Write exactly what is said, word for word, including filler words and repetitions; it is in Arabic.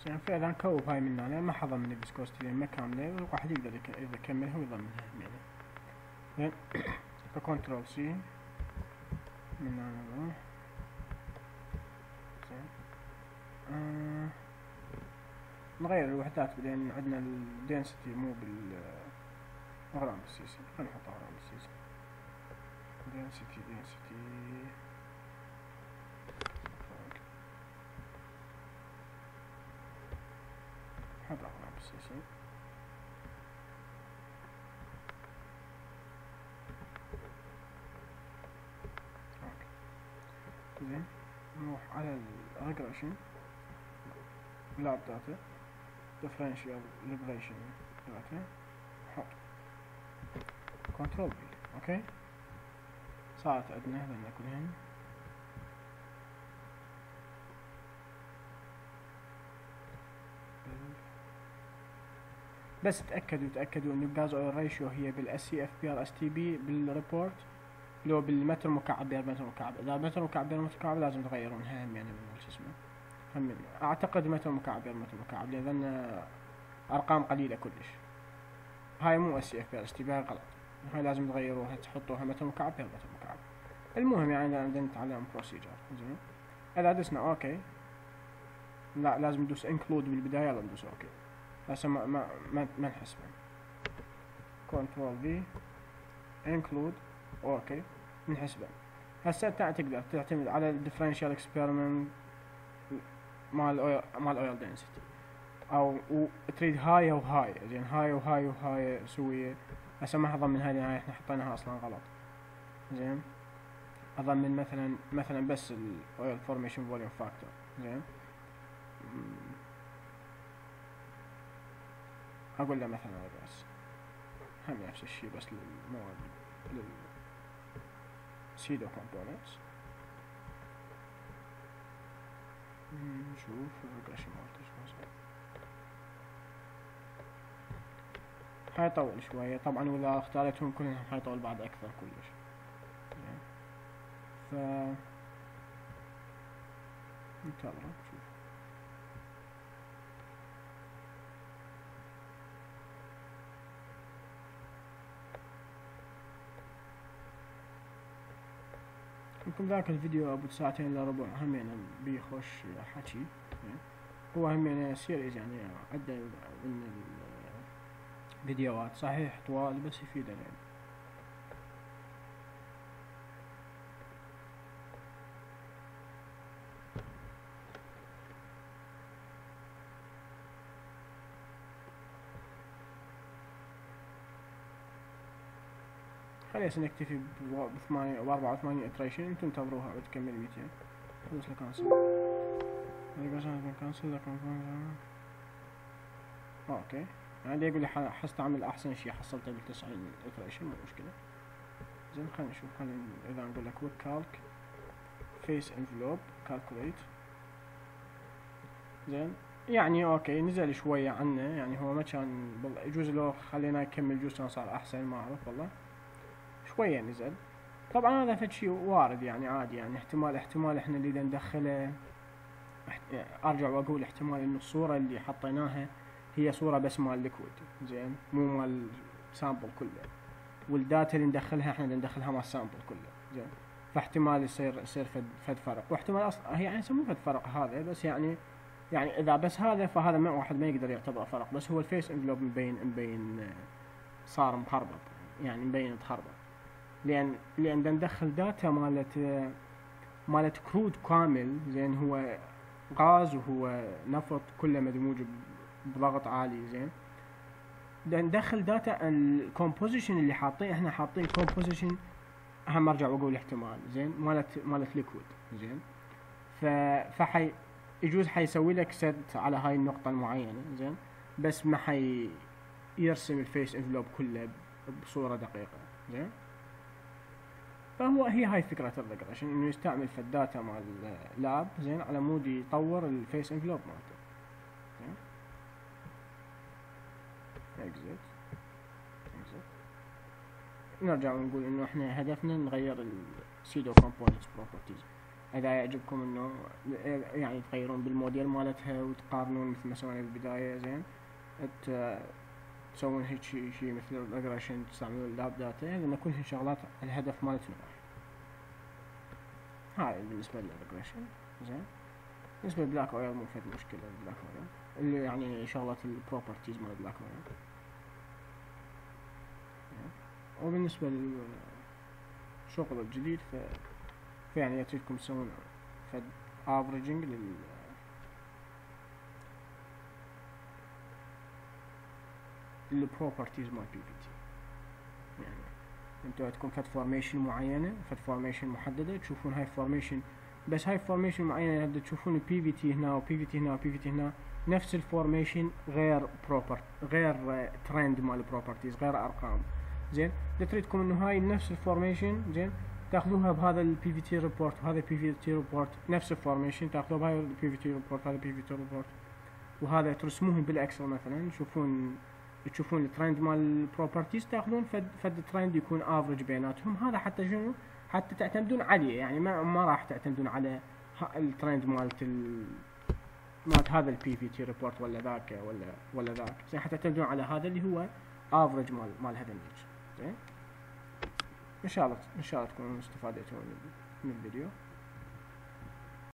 يعني فعلا كوب هاي من هنا ما حضر من الفيسكوستي لان ما كامله والواحد يقدر اذا يكملها ويضمنها يعني. زين فكنترول سي من هنا نروح. زين آه. نغير الوحدات لان عندنا الدنسيتي مو بالاغرام السيسي. خلينا نحط اغرام السيسي. density density حط اغرام السيسي. زين نروح على الريجريشن لاب داتا ديفرنشال ريجريشن داتا حط كنترول بي. اوكي صارت عندنا هذول كلهم. بس تأكدوا تأكدوا ان الجاز اويل ريشيو هي بالاس سي اف بي ار اس تي بي بالريبورت لو بالمتر مكعب بير متر مكعب. اذا متر مكعب بير متر مكعب لازم تغيرونها هم يعني من شو اسمه هم اعتقد متر مكعب بير متر مكعب لان ارقام قليله كلش. هاي مو اس سي اف بي ار اس تي بي غلط. هاي لازم تغيروها تحطوها متر مكعب بير متر مكعب. المهم يعني عندنا نتعلم بروسيجر. زين اذا دسنا اوكي لا لازم ندوس انكلود بالبدايه. يلا ندوس اوكي هسه ما ما ما, ما نحسبه. كنترول في انكلود اوكي نحسبه. هسه تقدر تعتمد على الديفرنشال اكسبيرمنت مال اويل مال اويل دنسيتي او تريد هاي او هاي. زين هاي وهاي وهاي سويه. هسه ما اضمن هاي لان احنا حطيناها اصلا غلط. زين اضمن مثلا مثلا بس الاويل فورميشن فوليوم فاكتور. زين اقول له مثلا بس هم نفس الشيء بس للمواد لل سيدو كومبوننتس. نشوف الريجريشن مالته شو صار. حيطول شوية طبعا واذا اختاريتهم كلهم حيطول بعد اكثر كلش. ف ننتظر نشوف. يمكن ذاك الفيديو ابو ساعتين الا ربع هم يعني بيخش حكي. هو هم يعني سيريز يعني عدة من الفيديوهات صحيح طوال بس يفيدنا يعني. خلينا نكتفي بثمانية واربعة وثمانين اتريشن. انتم انتظروها وتكمل ميتين. ندوس كانسل. كانسل اوكي يعني يقول لي حستعمل احسن شيء حصلته بال تسعين اتريشن مو مشكلة. زين خلينا نشوف. خلينا اذا نقول لك كويك كالك فيس انفلوب كالكوليت. زين يعني اوكي نزل شوية عنه يعني هو ما كان يجوز لو خلينا نكمل جوز كان صار احسن ما اعرف والله. شوية نزل طبعا هذا فد شيء وارد يعني عادي يعني احتمال احتمال احنا اللي ندخله ارجع واقول احتمال انه الصورة اللي حطيناها هي صورة بس مال ليكويد. زين مو مال سامبل كله والداتا اللي ندخلها احنا ندخلها مال سامبل كله. زين فاحتمال يصير يصير فد فد فرق واحتمال اصلا هي يعني مو فد فرق هذا بس يعني يعني اذا بس هذا فهذا ما واحد ما يقدر يعتبر فرق. بس هو الفيس انفلوب مبين مبين صار مخربط يعني مبين تخربط لان لان ندخل داتا مالت مالت كرود كامل. زين هو غاز وهو نفط كله مدموج بضغط عالي. زين ندخل داتا الكومبوزيشن اللي حاطين احنا حاطين كومبوزيشن هم ارجع واقول احتمال. زين مالت مالت ليكويد. زين ف فحي يجوز حيسوي لك ست على هاي النقطة المعينة. زين بس ما حي يرسم الفيس انفلوب كله بصورة دقيقة. زين فهو هي هاي فكرة الريجريشن انه يستعمل في الداتا مال لاب. زين على مود يطور الفيس انفلوب مالته. زين اكزيت اكزيت نرجع ونقول انه احنا هدفنا نغير السيدو كومبوننتس بروبرتيز. اذا يعجبكم انه يعني تغيرون بالموديل مالتها وتقارنون مثل ما سوينا بالبداية. زين ت- تسوون هيك شي, شي مثل الريجريشن، تستعملون اللاب داتا، هذه كلها شغلات الهدف مالتنا. هاي بالنسبة للريجريشن. زين بالنسبة لبلاك اويل مو فد مشكلة البلاك اويل، اللي يعني شغلات البروبرتيز مال بلاك اويل. وبالنسبة للشغل الجديد ف فيعني يتريدكم تسوون فد افريجنج لل للبروبرتيز مال بي في تي. يعني انتو عندكم فد فورميشن معينة، فد فورميشن محددة، تشوفون هاي فورميشن، بس هاي فورميشن معينة هدا تشوفون البي في تي هنا وبي في تي هنا وبي في تي هنا نفس الفورميشن غير بروبر غير ترند مال البروبرتيز، غير ارقام. زين اذا تريدكم انه هاي نفس الفورميشن زين تاخذوها بهذا البي في تي ريبورت وهذا البي في تي ريبورت نفس الفورميشن، تاخذوها بهاي البي في تي ريبورت هذا البي في تي ريبورت، وهذا ترسموهم بالاكسل مثلا، تشوفون تشوفون الترند مال البروبرتيز، تاخذون فد فد ترند يكون افريج بيناتهم. هذا حتى شنو؟ حتى تعتمدون عليه، يعني ما ما راح تعتمدون على الترند مالت ال مالت هذا البي في تي ريبورت ولا ذاك ولا ولا ذاك. زين حتعتمدون على هذا اللي هو افريج مال مال هذا النيتش. زين ان شاء الله ان شاء الله تكونوا استفادتوا من الفيديو.